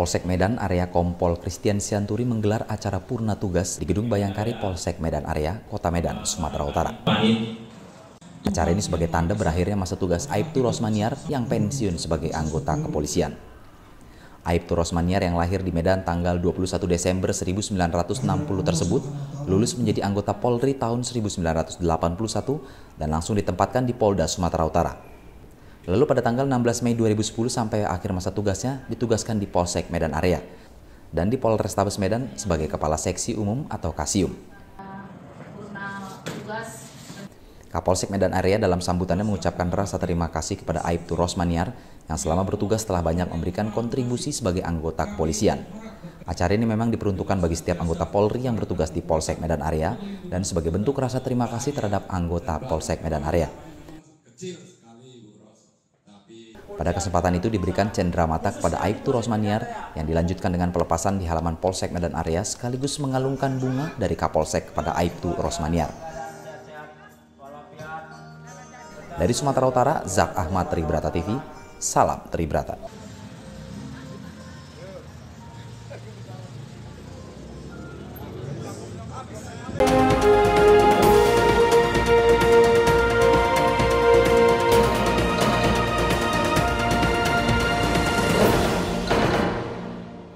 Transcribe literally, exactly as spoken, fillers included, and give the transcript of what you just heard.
Kapolsek Medan Area Kompol Christian Sianturi menggelar acara purna tugas di Gedung Bayangkari Polsek Medan Area, Kota Medan, Sumatera Utara. Acara ini sebagai tanda berakhirnya masa tugas Aibtu Rosmaniar yang pensiun sebagai anggota kepolisian. Aibtu Rosmaniar yang lahir di Medan tanggal dua puluh satu Desember seribu sembilan ratus enam puluh tersebut lulus menjadi anggota Polri tahun seribu sembilan ratus delapan puluh satu dan langsung ditempatkan di Polda Sumatera Utara. Lalu pada tanggal enam belas Mei dua ribu sepuluh sampai akhir masa tugasnya ditugaskan di Polsek Medan Area dan di Polrestabes Medan sebagai Kepala Seksi Umum atau Kasium. Kapolsek Medan Area dalam sambutannya mengucapkan rasa terima kasih kepada Aibtu Rosmaniar yang selama bertugas telah banyak memberikan kontribusi sebagai anggota kepolisian. Acara ini memang diperuntukkan bagi setiap anggota Polri yang bertugas di Polsek Medan Area dan sebagai bentuk rasa terima kasih terhadap anggota Polsek Medan Area. Pada kesempatan itu diberikan cenderamata kepada Aibtu Rosmaniar yang dilanjutkan dengan pelepasan di halaman Polsek Medan Area sekaligus mengalungkan bunga dari Kapolsek kepada Aibtu Rosmaniar. Dari Sumatera Utara, Zak Ahmad, Tribrata T V, salam Tribrata.